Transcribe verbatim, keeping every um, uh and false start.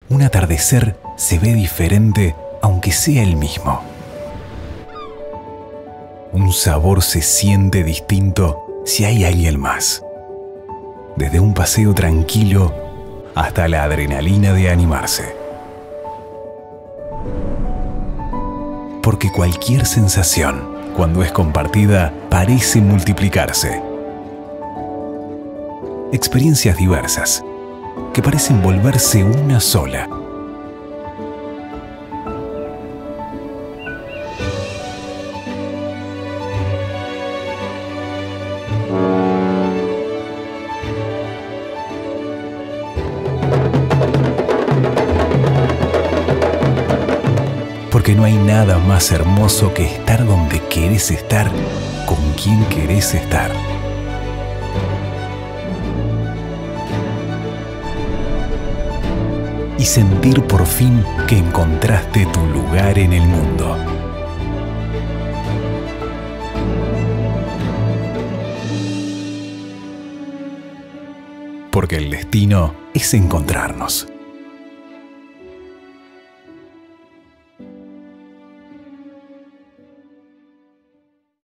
un atardecer se ve diferente aunque sea el mismo. Un sabor se siente distinto si hay alguien más. Desde un paseo tranquilo hasta la adrenalina de animarse. Porque cualquier sensación, cuando es compartida, parece multiplicarse. Experiencias diversas, que parecen volverse una sola. Porque no hay nada más hermoso que estar donde querés estar, con quien querés estar. Y sentir por fin que encontraste tu lugar en el mundo. Porque el destino es encontrarnos.